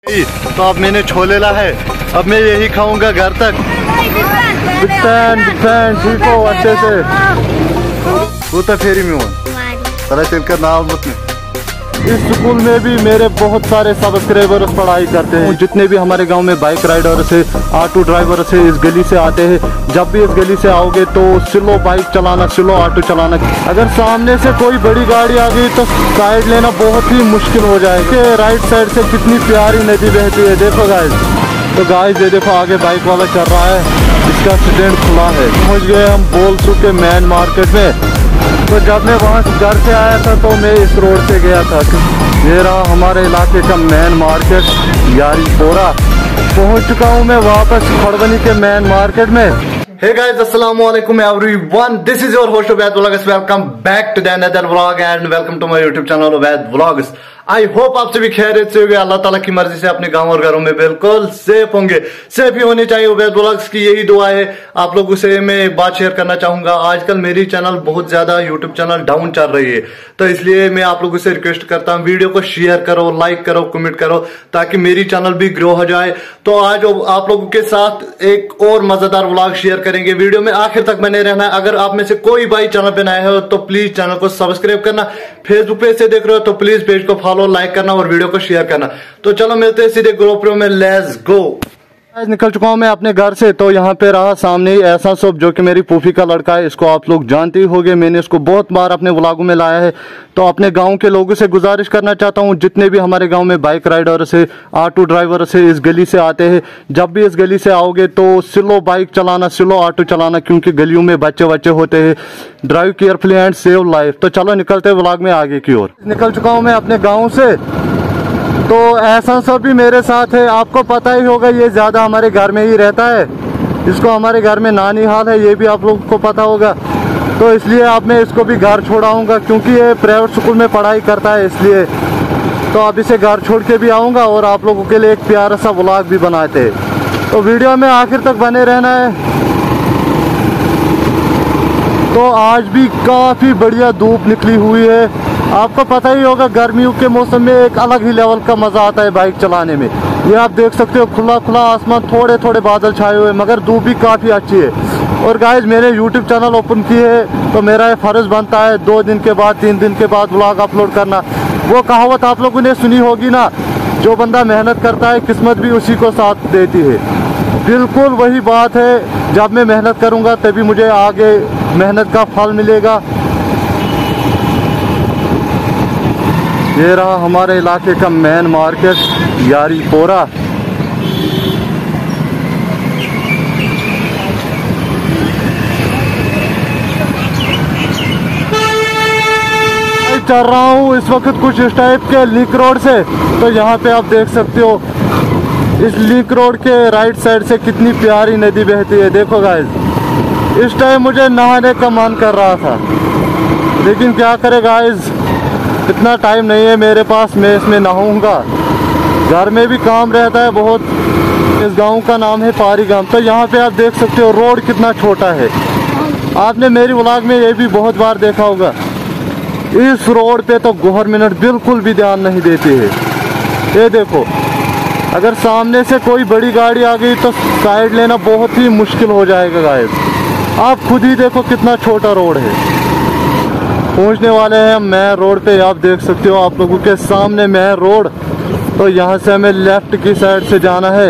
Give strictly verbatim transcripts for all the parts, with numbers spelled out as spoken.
तो अब मैंने छोले ला है, अब मैं यही खाऊंगा घर तक। ठीक हो अच्छे से वो तो फेरी में हो तरह चलकर नाम मत में। इस स्कूल में भी मेरे बहुत सारे सब्सक्राइबर्स पढ़ाई करते हैं। जितने भी हमारे गांव में बाइक राइडर्स है, ऑटो ड्राइवर्स है, इस गली से आते हैं। जब भी इस गली से आओगे तो स्लो बाइक चलाना, स्लो ऑटो चलाना। अगर सामने से कोई बड़ी गाड़ी आ गई तो साइड लेना बहुत ही मुश्किल हो जाएगा। राइट साइड से कितनी प्यारी नदी बहती है, देखो गाइस। तो गाइस ये देखो आगे बाइक वाला चल रहा है, इसका एक्सीडेंट खुला है। पहुँच गए हम बोलसू के मेन मार्केट में। तो जब मैं वहाँ घर से आया था तो मैं इस रोड से गया था। ये रहा हमारे इलाके का मेन मार्केट यारी पोरा। पहुँच चुका हूँ मैं वापस खड़बनी के मेन मार्केट में। हे गाइस अस्सलाम वालेकुम everyone, this is your host Ubaid vlogs. Welcome back to the another vlog and welcome to my YouTube channel Ubaid vlogs. I hope आप सभी खैरियत से होंगे, अल्लाह ताला की मर्जी से अपने गांव और घरों में बिल्कुल सेफ होंगे। सेफ ही होने चाहिए, उबैद व्लॉग्स की यही दुआ है। आप लोगों से मैं एक बात शेयर करना चाहूंगा। आजकल मेरी चैनल बहुत ज्यादा यूट्यूब चैनल डाउन चल रही है, तो इसलिए मैं आप लोगों से रिक्वेस्ट करता हूँ वीडियो को शेयर करो, लाइक करो, कमेंट करो, ताकि मेरी चैनल भी ग्रो हो जाए। तो आज आप लोगों के साथ एक और मजेदार व्लॉग शेयर करेंगे। वीडियो में आखिर तक बने रहना है। अगर आप में से कोई भाई चैनल पे नए हो तो प्लीज चैनल को सब्सक्राइब करना। फेसबुक पे से देख रहे हो तो प्लीज पेज को फॉलो, लाइक करना और वीडियो को शेयर करना। तो चलो मिलते हैं सीधे ग्रुप में, लेट्स गो। निकल चुका हूं मैं अपने घर से। तो यहाँ पे रहा सामने ही ऐसा शॉप जो कि मेरी फूफी का लड़का है। इसको आप लोग जानते ही होंगे, मैंने इसको बहुत बार अपने व्लॉगों में लाया है। तो अपने गांव के लोगों से गुजारिश करना चाहता हूं, जितने भी हमारे गांव में बाइक राइडर्स है, ऑटो ड्राइवर्स है, इस गली से आते हैं। जब भी इस गली से आओगे तो स्लो बाइक चलाना, स्लो ऑटो चलाना, क्योंकि गलियों में बच्चे बच्चे होते हैं। Drive carefully and save life. तो चलो निकलते व्लॉग में आगे की ओर। निकल चुका हूँ मैं अपने गाँव से। तो ऐसा सब भी मेरे साथ है। आपको पता ही होगा ये ज्यादा हमारे घर में ही रहता है। इसको हमारे घर में नानी हाल है, ये भी आप लोगों को पता होगा। तो इसलिए अब मैं इसको भी घर छोड़ाऊंगा, क्योंकि ये प्राइवेट स्कूल में पढ़ाई करता है, इसलिए। तो अब इसे घर छोड़ के भी आऊँगा और आप लोगों के लिए एक प्यारा सा व्लॉग भी बनाते हैं। तो वीडियो में आखिर तक बने रहना है। तो आज भी काफ़ी बढ़िया धूप निकली हुई है। आपको पता ही होगा गर्मियों के मौसम में एक अलग ही लेवल का मजा आता है बाइक चलाने में। ये आप देख सकते हो खुला खुला आसमान, थोड़े थोड़े बादल छाए हुए, मगर धूप भी काफ़ी अच्छी है। और गाइस मैंने यूट्यूब चैनल ओपन की है, तो मेरा ये फ़र्ज़ बनता है दो दिन के बाद, तीन दिन के बाद व्लॉग अपलोड करना। वो कहावत आप लोगों ने सुनी होगी ना, जो बंदा मेहनत करता है किस्मत भी उसी को साथ देती है। बिल्कुल वही बात है। जब मैं मेहनत करूँगा तभी मुझे आगे मेहनत का फल मिलेगा। ये रहा हमारे इलाके का मेन मार्केट यारी पोरा। चल रहा हूँ इस वक्त कुछ इस टाइप के लिंक रोड से। तो यहाँ पे आप देख सकते हो इस लिंक रोड के राइट साइड से कितनी प्यारी नदी बहती है, देखो गाइस। इस टाइम मुझे नहाने का मन कर रहा था, लेकिन क्या करे गाइस, इतना टाइम नहीं है मेरे पास, मैं इसमें नहाऊंगा। घर में भी काम रहता है बहुत। इस गांव का नाम है पारी गांव। तो यहाँ पे आप देख सकते हो रोड कितना छोटा है। आपने मेरी व्लॉग में ये भी बहुत बार देखा होगा। इस रोड पे तो गवर्नमेंट बिल्कुल भी ध्यान नहीं देती है। ये देखो, अगर सामने से कोई बड़ी गाड़ी आ गई तो साइड लेना बहुत ही मुश्किल हो जाएगा गाइस। आप खुद ही देखो कितना छोटा रोड है। पहुंचने वाले हैं मेन रोड पे। आप देख सकते हो आप लोगों के सामने मेन रोड। तो यहाँ से हमें लेफ्ट की साइड से जाना है।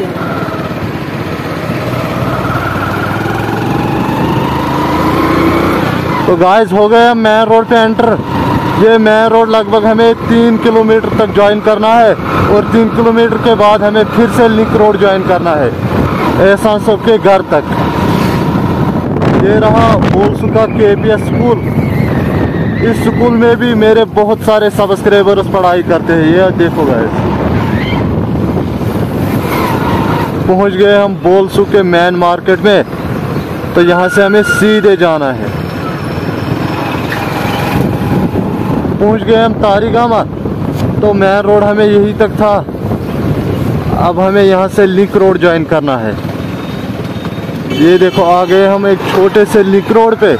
तो गाइस हो गए हम मेन रोड पे एंटर। ये मेन रोड लगभग हमें तीन किलोमीटर तक ज्वाइन करना है, और तीन किलोमीटर के बाद हमें फिर से लिंक रोड ज्वाइन करना है एहसान साहब के घर तक। ये रहा बोलसू का के पी एस स्कूल। इस स्कूल में भी मेरे बहुत सारे सब्सक्राइबर्स पढ़ाई करते हैं। ये देखो गाइस, पहुंच गए हम बोलसू के मेन मार्केट में। तो यहाँ से हमें सीधे जाना है। पहुंच गए हम तारीगामा। तो मेन रोड हमें यही तक था, अब हमें यहाँ से लिंक रोड ज्वाइन करना है। ये देखो आ गए हम एक छोटे से लिंक रोड पे।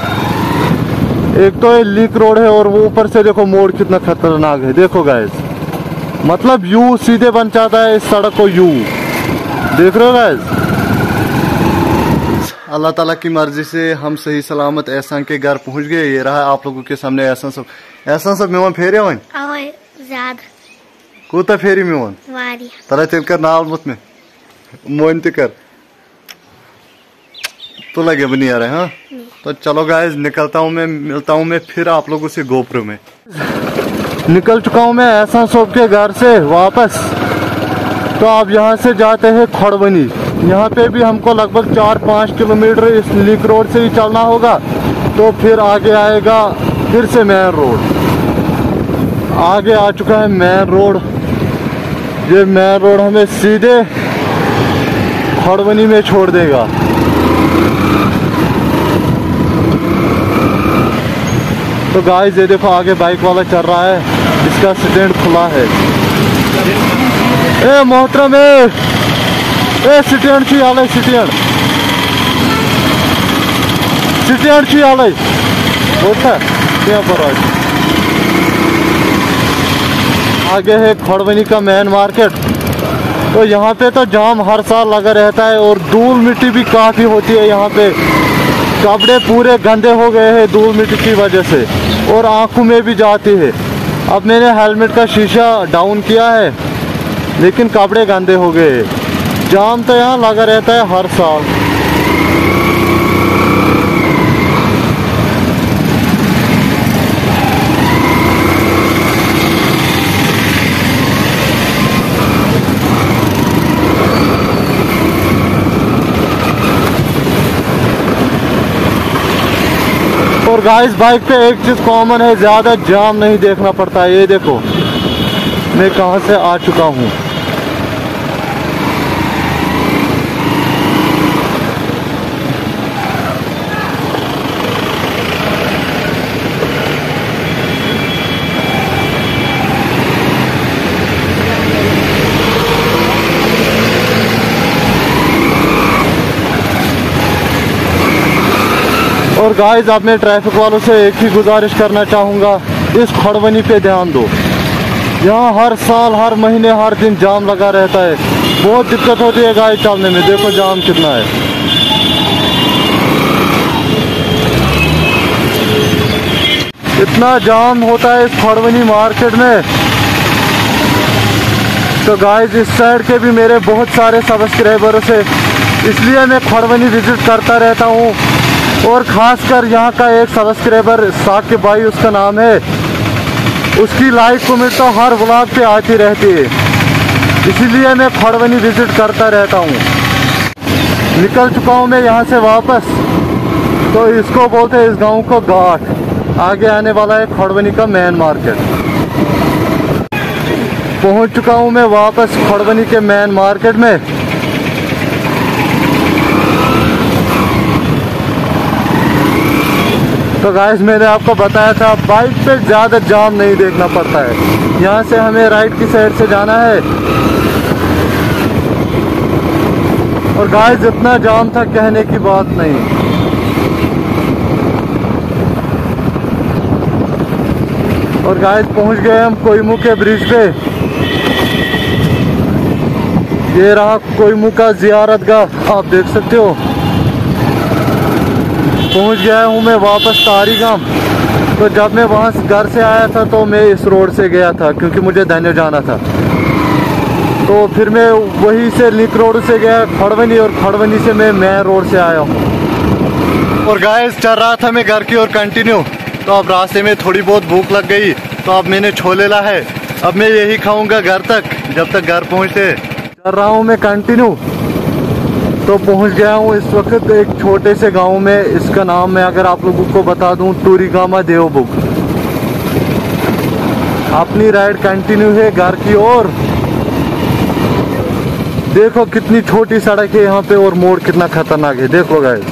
एक तो ये लिंक रोड है और वो ऊपर से देखो मोड़ कितना खतरनाक है, देखो गाइस। मतलब यू सीधे बन जाता है इस सड़क को, यू देख रहे हो गाइस। अल्लाह ताला की मर्जी से हम सही सलामत एहसान के घर पहुंच गए। ये रहा आप लोगों के सामने एहसान सब। एहसान सब मेवन फेरे वन कूता फेरी मेवन तरा तेल कर नाल मुत में मोन ते कर तो लगे बनी आ रहे। हाँ तो चलो गाइस निकलता हूँ मैं, मिलता हूँ मैं फिर आप लोगों से गोप्रो में। निकल चुका हूँ मैं एहसान साहब के घर से वापस। तो अब यहाँ से जाते हैं खड़वनी। यहाँ पे भी हमको लगभग चार पाँच किलोमीटर इस लिंक रोड से ही चलना होगा। तो फिर आगे आएगा फिर से मेन रोड। आगे आ चुका है मेन रोड। ये मेन रोड हमें सीधे खड़वनी में छोड़ देगा। तो गाइस ये देखो आगे बाइक वाला चल रहा है, इसका स्टैंड खुला है। ए मोहतरम ए ए स्टैंड छी आले स्टैंड स्टैंड छी आले बोलता क्या पर आगे है खड़वनी का मेन मार्केट। तो यहाँ पे तो जाम हर साल लगा रहता है और धूल मिट्टी भी काफी होती है यहाँ पे। कपड़े पूरे गंदे हो गए हैं धूल मिट्टी की वजह से और आंखों में भी जाती है। अब मैंने हेलमेट का शीशा डाउन किया है लेकिन कपड़े गंदे हो गए। जाम तो यहाँ लगा रहता है हर साल। और गाइस बाइक पे एक चीज कॉमन है, ज्यादा जाम नहीं देखना पड़ता है। ये देखो मैं कहां से आ चुका हूं। और गाइस अब मैं ट्रैफिक वालों से एक ही गुजारिश करना चाहूँगा, इस खड़वनी पे ध्यान दो। यहाँ हर साल हर महीने हर दिन जाम लगा रहता है। बहुत दिक्कत होती है गाइस चलने में। देखो जाम कितना है। इतना जाम होता है इस खड़वनी मार्केट में। तो गाइस इस साइड के भी मेरे बहुत सारे सब्सक्राइबर्स है, इसलिए मैं खड़वनी विजिट करता रहता हूँ। और खासकर यहाँ का एक सब्सक्राइबर साकिब भाई उसका नाम है, उसकी लाइक कमेंट तो हर व्लॉग पे आती रहती है, इसीलिए मैं खड़वनी विजिट करता रहता हूँ। निकल चुका हूँ मैं यहाँ से वापस। तो इसको बोलते हैं इस गांव को घाट। आगे आने वाला है खड़वनी का मेन मार्केट। पहुँच चुका हूँ मैं वापस खड़वनी के मेन मार्केट में। तो गाइस मैंने आपको बताया था बाइक पे ज़्यादा जाम नहीं देखना पड़ता है। यहाँ से हमें राइट की साइड से जाना है। और गाइस इतना जाम था कहने की बात नहीं। और गाइस पहुँच गए हम कोयमू के ब्रिज पे। ये रहा कोयमू का जियारतगाह, आप देख सकते हो। पहुंच गया हूँ मैं वापस तारीगाम। तो जब मैं वहाँ घर से आया था तो मैं इस रोड से गया था क्योंकि मुझे धन्य जाना था। तो फिर मैं वहीं से लिंक रोड से गया खड़वनी और खड़वनी से मैं मेन रोड से आया हूँ। और गाइस चल रहा था मैं घर की ओर कंटिन्यू। तो अब रास्ते में थोड़ी बहुत भूख लग गई तो अब मैंने छोले ला है। अब मैं यही खाऊंगा घर तक जब तक घर पहुँचते। चल रहा हूँ मैं कंटिन्यू। तो पहुंच गया हूँ इस वक्त एक छोटे से गांव में। इसका नाम मैं अगर आप लोगों को बता दूं टूरीगामा देवबुग। अपनी राइड कंटिन्यू है घर की ओर। देखो कितनी छोटी सड़क है यहाँ पे और मोड़ कितना खतरनाक है। देखो गाइस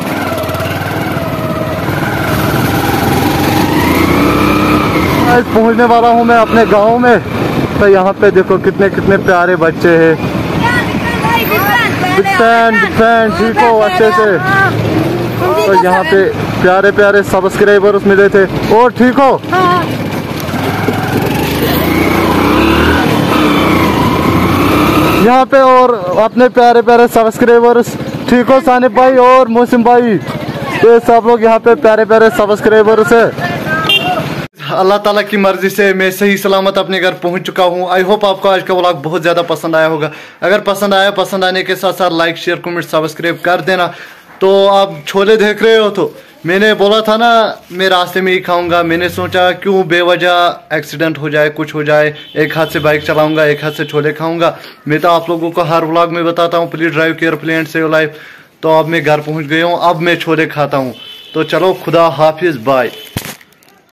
पहुंचने वाला हूँ मैं अपने गांव में। तो यहाँ पे देखो कितने कितने प्यारे बच्चे हैं। फैन फैन ठीक हो अच्छे से। तो यहाँ पे प्यारे प्यारे सब्सक्राइबर्स मिले थे। और ठीक हो यहाँ पे और अपने प्यारे प्यारे सब्सक्राइबर्स, ठीक हो सानिब भाई और मौसम भाई, ये सब लोग यहाँ पे प्यारे प्यारे सब्सक्राइबर्स है। अल्लाह ताला की मर्जी से मैं सही सलामत अपने घर पहुँच चुका हूँ। आई होप आपको आज का व्लॉग बहुत ज़्यादा पसंद आया होगा। अगर पसंद आया, पसंद आने के साथ साथ लाइक शेयर कमेंट सब्सक्राइब कर देना। तो आप छोले देख रहे हो, तो मैंने बोला था ना मैं रास्ते में ही खाऊंगा। मैंने सोचा क्यों बेवजह एक्सीडेंट हो जाए, कुछ हो जाए, एक हाथ से बाइक चलाऊंगा, एक हाथ से छोले खाऊंगा। मैं तो आप लोगों को हर व्लॉग में बताता हूँ please drive carefully and save life. तो अब मैं घर पहुँच गया हूँ, अब मैं छोले खाता हूँ। तो चलो खुदा हाफिज, बाय।